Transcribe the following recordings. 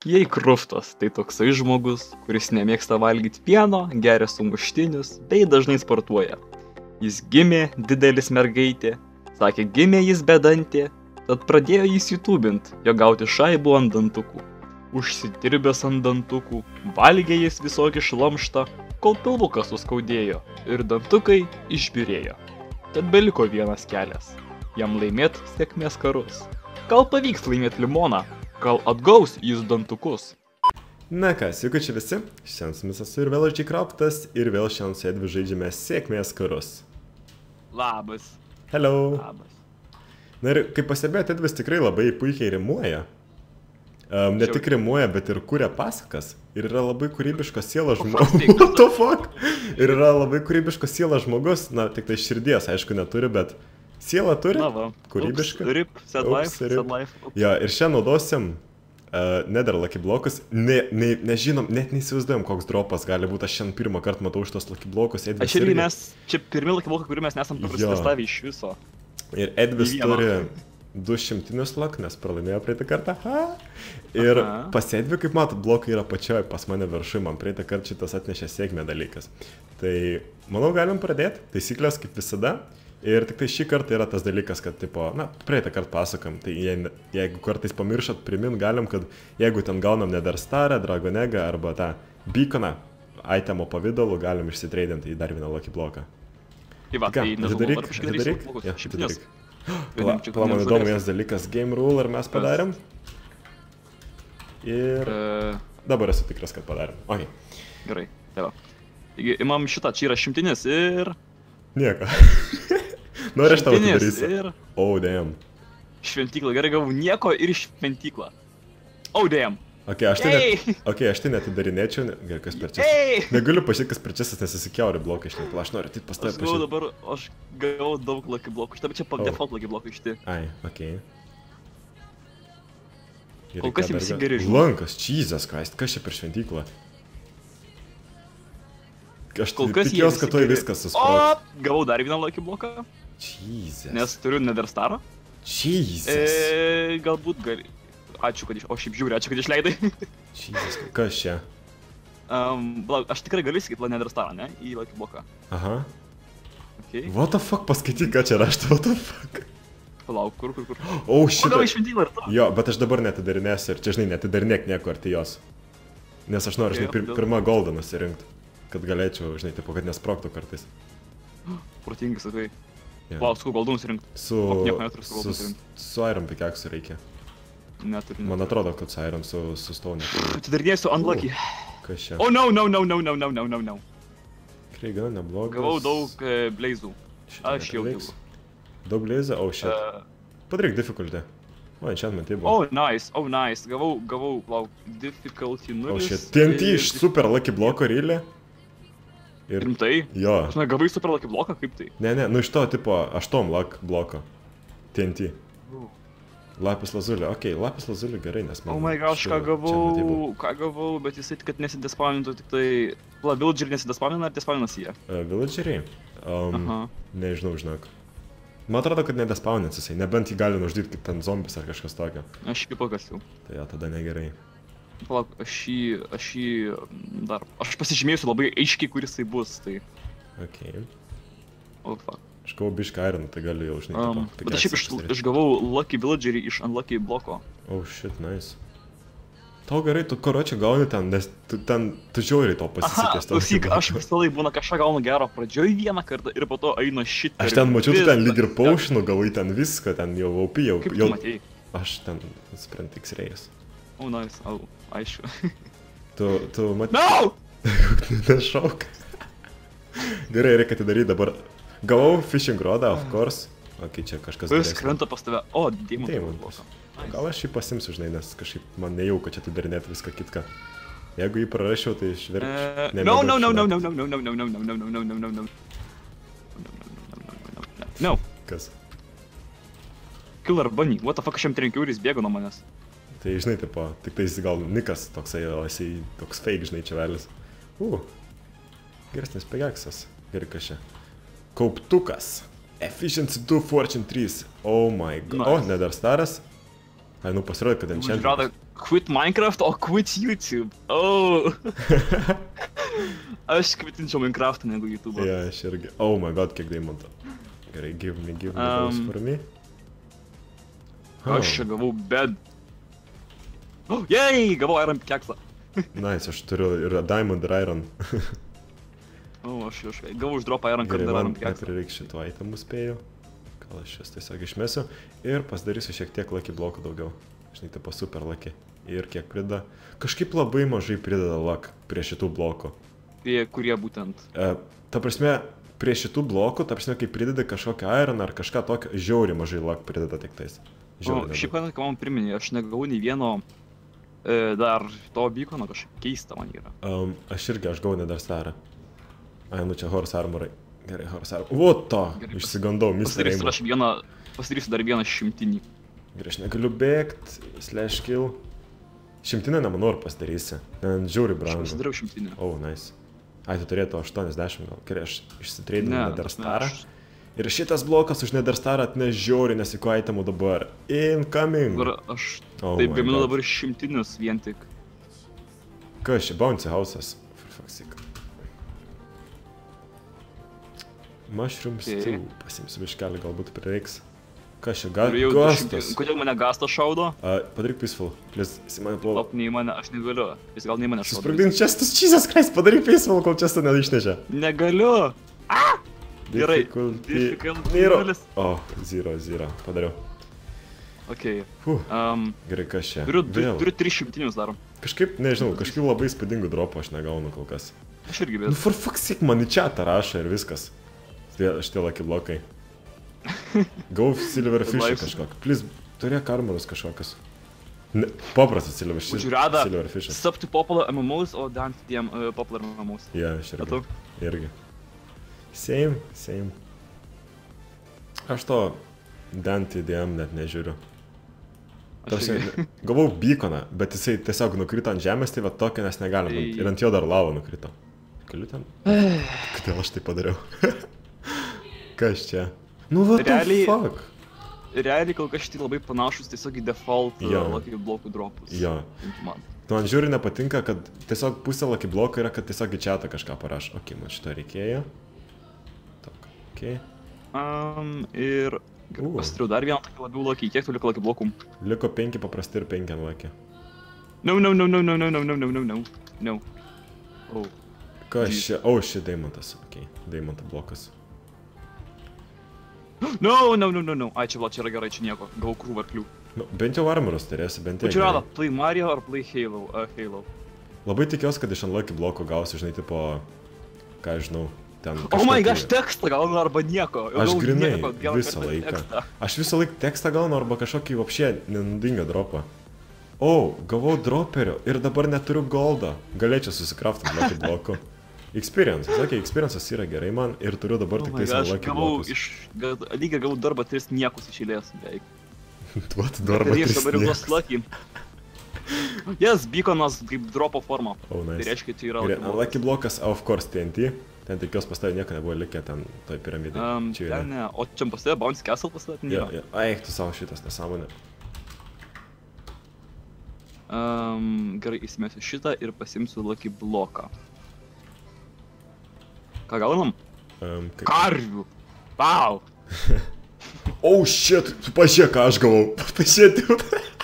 Jei Kruftas tai toksai žmogus, kuris nemėgsta valgyti pieno, geria sumuštinius bei dažnai sportuoja. Jis gimė didelis mergaitė, sakė gimė jis bedantė, tad pradėjo jis YouTubint, jo gauti šaibų ant dantukų. Užsitirbęs ant dantukų, valgė jis visokį šlamštą, kol pilvukas suskaudėjo ir dantukai išbyrėjo. Tad beliko vienas kelias – jam laimėt sėkmės karus. Gal pavyks laimėt limoną, gal atgaus jis dantukus. Na ką, sveiki čia visi, šiandien su jumis esu ir vėl Kraftas ir vėl šiandien su Edviu žaidžiame sėkmės karus. Labas. Hello. Labas. Na ir kaip pastebėjote, Edvis tikrai labai puikiai rimuoja. Ne tik rimuoja, bet ir kuria pasakas. Ir yra labai kūrybiškas sielas žmogus. What the fuck? Ir yra labai kūrybiškas sielas žmogus. Na, tik tai širdies, aišku, neturi, bet sielą turi. Na va. Kūrybiška. Rip, sad life. Jo, ir šiandien naudosim Nether Lucky blokus. Nežinom, net neįsivaizduojam, koks dropas gali būti. Aš šiandien pirmą kartą matau šitos Lucky blokus. Aš irgi mes, čia pirmi Lucky blokai, kurių mes nesam prasistavę iš viso. Ir Edvis turi 200 luck, nes pralaimėjo praeitą kartą. Ir pas Edvi, kaip matot, blokai yra pačioj pas mane viršui, man praeitą kartą šitas atnešė sėkmę dalykas. Tai, manau, galim pradėti. Taisyklės kaip visada. Ir tik tai šį kartą yra tas dalykas, kad, tipo, na, praeitą kartą pasakam, tai jeigu kartais pamiršat, primint galim, kad jeigu ten gaunam Nether Starą, Dragonegą arba tą beaconą, itemo pavidalu, galim išsitreidinti į dar vieną Lucky bloką. Atidaryk. Pala, man įdomu vienas dalykas, game rule, ar mes padarėm? Ir dabar esu tikras, kad padarėm. Ok. Gerai, tai va. Taigi, imam šitą, čia yra šimtinis ir... Nieko. Nori aš tavo atidarysiu. Ir... Oh, damn. Šventyklą, gerai gavau nieko ir šventyklą. Oh, damn. Ok, aš tai netidarinėčiau, gerai, kas per čia. Negaliu pažiūrėti, kas per čia, nes įsikiauri blokai iš nepla, aš noriu tik pas tave pažiūrėti. Aš gavau daug Lucky blokų, šitą, bet čia default Lucky blokų išti. Ai, ok. Kol kas jums geri žinau. Lankas, Jesus Christ, kas čia per šventyklą? Aš tikėjos, kad tuoj viskas susprogs. O, gavau dar vieną Lucky bloką. Jesus. Nes turiu Nether Starą. Jesus. Galbūt gali... Ačiū, kad o šiaip žiūri, ačiū, kad išleidai. Jesus, kas čia? Aš tikrai galiu įsigyti Nether Starą, ne? Į Lucky bloką. Aha. Okay. What the fuck, paskaityk, ką čia rašta, what the fuck. Palauk, kur. Oh, shit. O, gavai šventyklą ir to? Jo, bet aš dabar netidarinėsiu ir čia, žinai, netidarinėk nieko arti jos. Nes aš noriu, žinai, pirmą goldą nusirinkti. Kad galėčiau, žinai, tipo, kad nesprogtų kartais. Protingai, sakai. Palauk, su goldų nusirinkti. Su Iron Pickaxe reikia. Neturiu. Man atrodo, kad su Iron, su Stone. Atidarinėsiu Unlucky. Kas čia? Oh, no. Tikrai gana neblogas. Gavau daug blazų. Aš jau daug. Daug blazų? Oh, shit. Padaryk difficulty. O, enchantment tai buvo. Oh, nice. Gavau, lauk, difficulty 0. Oh, shit. TNT iš super Lucky bloko rylė. Rimtai? Jo. Žinai, gavai super Lucky bloką, kaip tai? Ne, nu iš to tipo 8 Lucky bloko. TNT. Lapis lazulė, okei, lapis lazulė gerai, nes man... Oh my gosh, ką gavau, bet jisai kad nesidespawnintų tik tai... Villageriai nesidespawnina ar despawninasi jie? Villageriai? Nežinau, žinok. Man atrodo, kad nedespawninasi jisai, nebent jį gali nužudyti kaip ten zombis ar kažkas tokio. Aš jį pakasiu. Tai jo, tada negerai. Palauk, aš jį dar... Aš pasižymėjusiu labai aiškiai, kur jisai bus, tai... Okei. Oh, fuck. Aš gavau bišką Iron, tai galiu jau, žinai, bet aš šiaip išgavau Lucky Villagerį iš Unlucky bloko. Oh shit, nice. Tau gerai, tu karočią gauni ten, nes tu žiauriai to pasisekęs. Klausyk, aš visąlaik būna kažką gaunu gero pradžioj vieną kartą ir po to eina shit. Aš ten mačiau, tu ten lyg ir potionų gavai ten viską, ten jau OP jau. Kaip tu matei? Aš ten, sprint X-ray'as. Oh, nice, aišku. Tu matei? No! Nešauk. Gerai, reikia atidaryti dabar. Gavau fishing rodą, of course. Ok, čia kažkas geresnio. Vis krenta pas tave. O, Diamond. Gal aš jį pasimsiu, žinai, nes kažkaip man nejauku čia atidarinėti viską kitką. Jeigu jį prarašiau, tai išverkčiau. No. Kas? Killer Bunny. What the fuck, aš jam trenkiau ir jis bėgo nuo manęs. Tai, žinai, tipo, tik tai jis gal Nikas toksai, o jisai toks fake, žinai, čevelis. Geresnis pickaxas. Gerai, kas čia? Kauptukas. Efficiency 2, Fortune 3. Oh my god. O, Nether Staras. Ai, nu pasirodė, kad Would you rather quit Minecraft or quit YouTube? Oh. Aš kvitinčiau Minecraftą negu YouTube. Yeah, aš irgi. Oh my god, kiek daimonto. Gerai, give me those for me. Aš čia gavau bed. Oh, yay, gavau Iron Pickaxe. Nice, aš turiu ir Diamond ir Iron. Aš gavau uždropą Iron Card ir Iron Pickaxe. Gerai, man reikia šitų itemų spėjau. Gal aš jas tiesiog išmesiu. Ir pasidarysiu šiek tiek lucky blokų daugiau. Žinai, tipo super lucky. Ir kiek prideda. Kažkaip labai mažai prideda luck prie šitų blokų. Tai kurie būtent? Ta prasme, prie šitų blokų, ta prasme, kai prideda kažkokią Iron ar kažką tokio, žiauriai mažai luck prideda tik tais. Šiaip, ką man priminė, aš negavau nei vieno dar to beacono, kažkaip keista man yra. Aš irgi, aš gavau Nether Starą. Ai, nu čia Horse Armorai. Gerai, Horse Armorai. O to! Išsigandau, Mr. Rainbow. Pasidarysiu dar vieną šimtinį. Gerai, aš negaliu bėgt, /kill. Šimtinę nemanau ar pasidarysi. Ten žiauriai brangu. Aš pasidariau šimtinę. Oh, nice. Ai, tu turėtų 80 gal. Gerai, aš išsitreidinu Nether Starą. Ir šitas blokas už Nether Starą atneš žiauriai nesiko itemų dabar. Incoming! Dabar aš taip gaminu dabar šimtinius vien tik. Kas čia? Bouncy House'as. For fuck's sake. Mushroom stew. Pasimsiu biškelį, galbūt prireiks. Kas čia? Gastas. Kodėl mane gastas šaudo? Padaryk peaceful. Please, jis mane puola. Top, nei mane, aš negaliu. Jis gal nei mane šaudo. Susprogdink čestus, Jesus Christ, padaryk peaceful, kol čestą neišnešė. Negaliu. Gerai. Difficulty. Oh, 0. Padariau. Okei. Gerai, kas čia? Turiu 300 dar. Kažkaip, nežinau, kažkaip labai įspūdingų dropų aš negaunu kol kas. Aš irgi bet. Nu, for fuck's sake, man į chatą rašo ir viskas. Šitie lucky blokai. Go silverfish kažkokį. Please, turėk armorus kažkokius. Paprastas silverfish. Would you rather sub to popular MMOs or down to DM popular MMOs? Yeah, aš irgi. Same. Aš to down to DM net nežiūriu. Gavau beaconą, bet jisai tiesiog nukrito ant žemės, tai va tokio nes negalim. Ir ant jo dar lava nukrito. Galiu ten? Kodėl aš tai padariau? Kas čia? Nu, what the fuck? Realiai kol kas šitai labai panašus tiesiog į default lucky blokų dropus. Jo. Man žiūri nepatinka, kad tiesiog pusė lucky blokų yra, kad tiesiog į chatą kažką parašo. Ok, man šito reikėjo. Tok, ok. Ir pasitariau dar vieną tokį labiau lucky. Kiek tu liko lucky blokų? Liko 5 paprasti ir 5 lucky. No. Kas čia? O, ši Daimontas. Ok, Daimonto blokas. No. Ai, čia yra gerai, čia nieko. Gavau krūvą arklių. Bent jau armorus turėsi, bent jau. Čia rado, play Mario ar play Halo? Labai tikiuosi, kad iš unlucky bloko gausi, žinai, tipo, ką žinau, ten kažkokį... Oh my god, aš tekstą gaunu arba nieko. Aš grinai visą laiką. Aš visą laiką tekstą gaunu arba kažkokį vapšė nenudingą dropą. O, gavau droperio ir dabar neturiu goldo. Galėčiau susikraftinti lucky blokų. Experience, sakė, experience'as yra gerai man ir turiu dabar tik tais lucky blokus. Lygiai gavau darbą 3 niekus iš eilės, beveik. Duot darbą 3 niekus. Dabar jau bus lucky. Yes, beaconas kaip dropo forma. Oh, nice. Tai reiškia, tai yra lucky blokas, of course, TNT. Ten tikiuos pastavė nieko nebuvo likę ten toj piramidai. Ten ne, o čia pastavė Bounce Castle pastavė? Jo. Ai, tu savo šitas nesąmonė. Gerai, įsimėsiu šitą ir pasimsiu lucky bloką. Ką gaunam? Karvių! Wow! Oh shit, tu pažiūrėk, ką aš gavau. Pažiūrėk.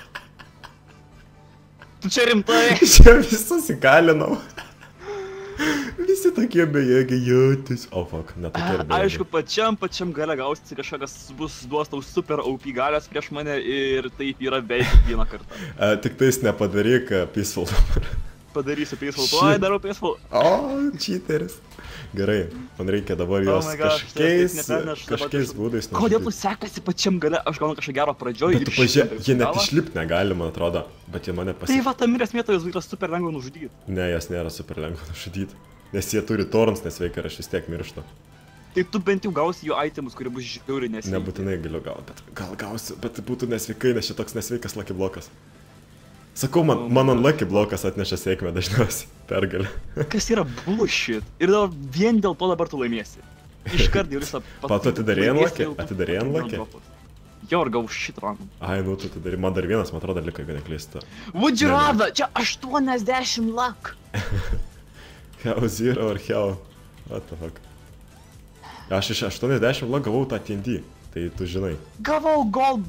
Tu čia rimtai? Čia visus įkalinau. Visi tokie bejėgiai jautis. Oh fuck, netokie ir bejėgiai. Aišku, pačiam gale gausi kažkas bus duos tau super OP galės prieš mane ir taip yra beveik vieną kartą. Tik tais nepadaryk peaceful. Padarysiu peaceful, tuoj darau peaceful. O, cheateris. Gerai, man reikia dabar jos kažkokiais būdais. Kodėl tu sekasi pačiam gale, aš gaunu kažką gero pradžioj ir išlipti. Jie net išlipti negali, man atrodo, bet jie mane Tai va, ta mirės mėta jos yra super lengva nužudyti. Ne, jas nėra super lengva nužudyti, nes jie turi torns nesveikai ir aš vis tiek mirštu. Tai tu bent jau gausi jų itemus, kurie bus žiauriai nesveikai. Nebūtinai galiu gauti, bet gal gausiu, bet būtų nesveikai, nes šitoks nesveikas lucky blokas. Sakau, man unlucky blokas atneša sėkmę dažniausiai, pergalę. Kas yra bullshit? Ir vien dėl to dabar tu laimėsi. Iškart jau visą... Tu atidarėjai unlucky? Jo, ir gavau šitą random. Ai, nu tu tai man dar vienas, man atrodo, liko, jeigu neklystu. Would you rather? Čia 80 luck. Hell Zero ar Hell... What the fuck? Aš iš 80 luck gavau tą TNT, tai tu žinai. Gavau gold.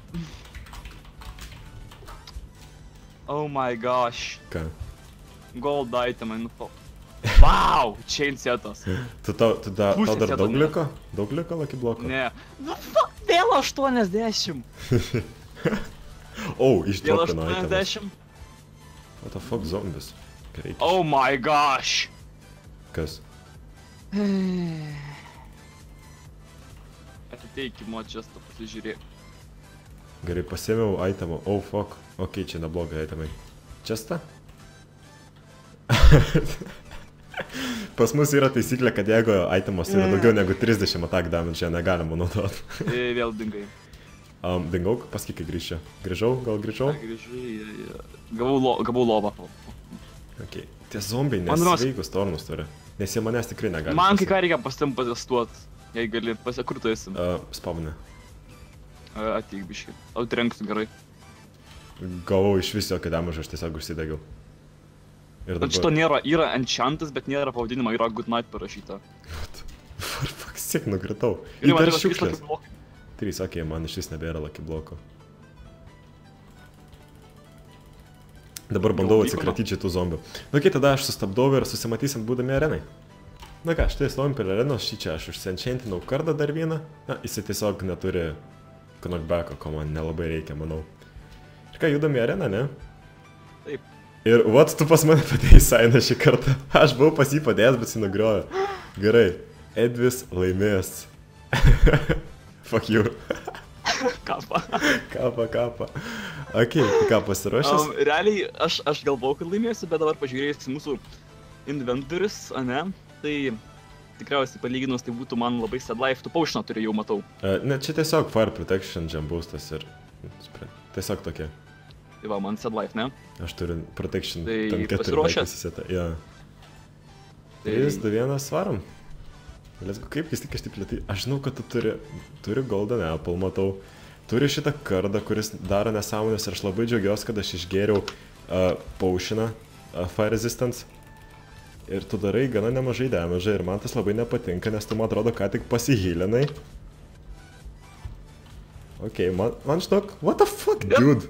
Oh my gosh. Ką? Gold itemai, nu to. Wow, chain setas. Tau dar daug liko? Daug liko lucky bloko? Ne. Nu fuck, vėl 80. Oh, iš Vėl dropino itemas. 80. What the fuck, zombies? Gerai. Oh my gosh. Kas? Ateik į mod chestą, pasižiūrėk. Gerai, pasėmiau itemą. Oh fuck. Ok, čia neblogai itemai. Chestą? Pas mus yra taisyklė, kad jeigu itemas yra daugiau negu 30 attack damage, čia negalima naudot. Vėl dingai. Dingau, pasakyk, kai grįžčiau. Grįžau, gal grįžau? Grįžai, gavau lovą. Ok. Tie zombiai nesveikus tornus turi. Nes jie manęs tikrai negali. Man kai ką reikia pasitim patestuot. Jei gali kur tu esi? Spavne. Ateik biškį. Tau trenksiu gerai. Gavau iš vis jokio damage, aš tiesiog užsidegiau. Šito nėra, yra enchantas, bet nėra pavadinimo, yra good night parašyta. For fuck's sake, nukritau. Į dar šiukšlės. 3, ok, man iš vis nebėra lucky bloko. Dabar bandau atsikratyti šitų zombių. Nu, ok, tada aš sustabdau ir susimatysim būdami arenai. Na ką, štai stovim prie arenos, čia aš užsenchantinau kardą dar vieną. Na, jisai tiesiog neturi knockbacko, ko man nelabai reikia, manau. Ir ką, judam į areną, ne? Taip. Ir what, tu pas mane padėjai sainą šį kartą. Aš buvau pas jį padėjęs, bet jį nugriovė. Gerai. Edvis laimės. Fuck you. Kapą. Kapą. Ok, tai ką, pasiruošęs? Realiai, aš galvojau, kad laimėsiu, bet dabar pažiūrėjus į mūsų inventorius, ane? Tai tikriausiai palyginus, tai būtų man labai sad life. Tu potioną turi, jau matau. Ne, čia tiesiog fire protection, jump boostas ir... Tiesiog tokie. Tai va, man sad life, ne? Aš turiu protection. Tai pasiruošęs? Jo. 3, 2, 1, svarom. Kaip jis tik aš taip lėtai? Aš žinau, kad tu turi golden apple, matau. Turi šitą kardą, kuris daro nesąmonės ir aš labai džiaugiuosi, kad aš išgėriau potioną fire resistance. Ir tu darai gana nemažai damage ir man tas labai nepatinka, nes tu man atrodo, ką tik pasihylinai. Ok, man žinok, what the fuck, dude?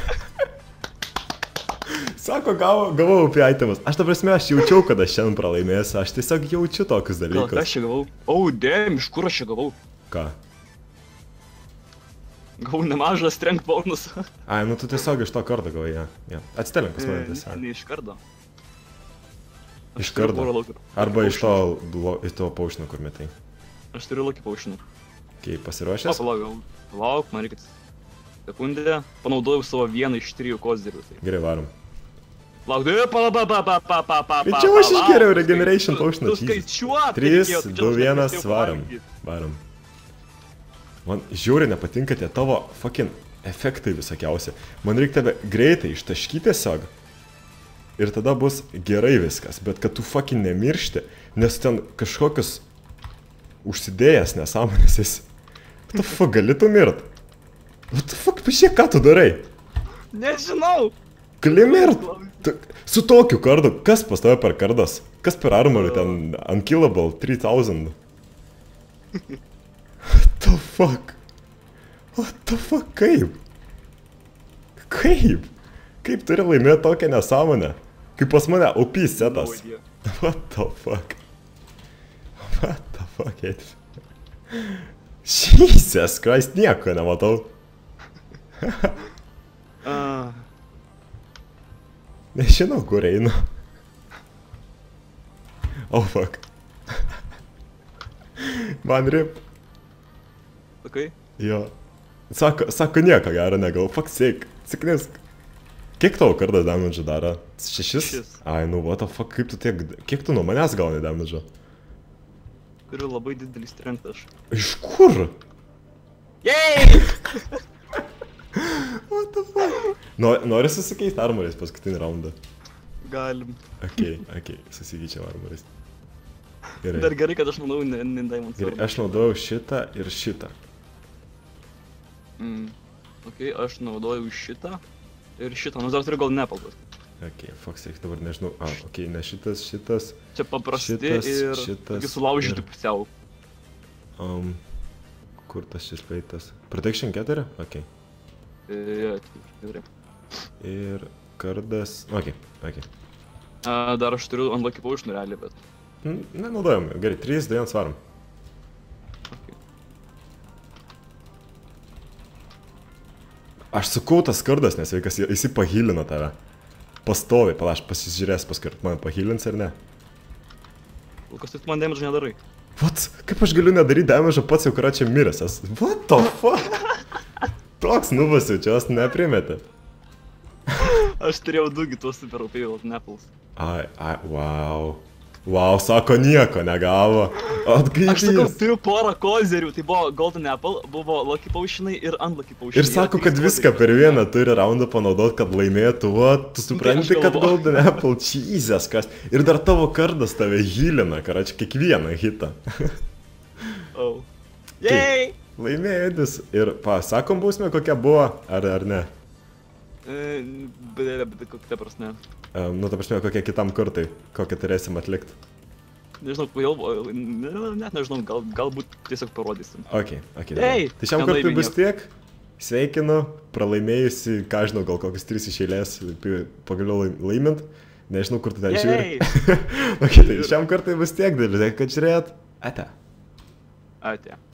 Sako, gavau apie itemus. Aš ta prasme, aš jaučiau, kad aš šiandien pralaimėsiu, aš tiesiog jaučiu tokius dalykus. Ką aš čia gavau? Oh, damn, iš kur aš čia gavau? Ką? Gavau nemažą strength bonus. Ai, nu tu tiesiog iš to kardo gavai, ja. Atstelink pas mane tiesiog. Ne, iš kardo. Iš kardo? Arba iš to potiono, kur metai. Aš turiu lucky potionų. Ok, pasiruošęs? Palauk, man reikia sekundę. Panaudojau savo vieną iš 3 kozerių. Gerai, varom. Lauk, čia aš išgeriau regeneration potioną. Tu skaičiuot. 3, 2, 1, varom. Man žiauriai nepatinka tie tavo fucking efektai visokiausi. Man reikia tave greitai ištaškyti tiesiog. Ir tada bus gerai viskas. Bet kad tu fucking nemiršti, nes ten kažkokius užsidėjęs nesąmonės esi. What the fuck, gali tu mirt? What the fuck, pažiūrėk, ką tu darai? Nežinau. Gali mirt? Su tokiu kardu, kas pas tave per kardas? Kas per armorį ten? Unkillable 3000. What the fuck? What the fuck, kaip? Kaip? Kaip turi laimėti tokią nesąmonę? Kaip pas mane OP setas. What the fuck? What the fuck, Edvi? Jesus Christ, nieko nematau. Nežinau, kur einu. Oh fuck. Man rip. Sakai? Jo. Sako nieko gero negal, fuck sake. Siknisk. Kiek tavo kardas damage daro? 6? Ai, nu what the fuck, kaip tu tiek... Kiek tu nuo manęs gauni damage? Turiu labai didelį strength aš. Iš kur? Yay! What the fuck? Nori susikeisti armoriais paskutinį raundą? Galim. Ok, susikeičiam armoriais. Gerai. Dar gerai, kad aš naudojau Diamond Sword. Gerai, aš naudojau šitą ir šitą. Ok, aš naudoju šitą. Ir šitą, dar turiu gal nepalbas. Ok, Fox, reikia dabar nežinau. Ok, ne šitas. Čia paprasti šitas, ir tokie sulaužyti pusiau. Kur tas šis pleitas? Protection 4? Ok. Gerai. Ir kardas... Ok. Dar aš turiu unlucky potion realiai, bet... Nenaudojam. Gerai, 3, 2, 1 varom. Aš sakau tas kardas nesveikas, jis pahylina tave. Pastoviai, aš pasižiūrės paskart, man pahylins ar ne? Kol kas tu man damage nedarai. What? Kaip aš galiu nedaryti damage pats jau čia miręs? What the fuck? Toks nubas jaučios neprimėte. Aš turėjau dugi tuos super OP Nepals. Wow. Wow, sako nieko negavo. Atgaidys. Aš sakau, turiu porą kozerių, tai buvo Golden Apple, buvo Lucky Potionai ir Unlucky Potionai. Ir sako, kad viską per vieną turi raundą panaudot, kad laimėtų, tu supranti, kad Golden Apple, Jesus, kas. Ir dar tavo kardas tave healina, karačią, kiekvieną hitą. Jei! Laimėjus. Ir sakom bausmę, kokia buvo, ar ne? Bet kokia prasme. Ta prasme, kokie kitam kartai, kokią turėsim atlikti. Nežinau, net nežinau, galbūt tiesiog parodysim. Ok. Tai šiam kartui bus tiek. Sveikinu, pralaimėjusi, ką žinau, gal kokius 3 iš eilės, pagaliau laimint. Nežinau, kur tu ten žiūri. Ok, tai šiam kartui bus tiek, dėlį, kad žiūrėt. Ate.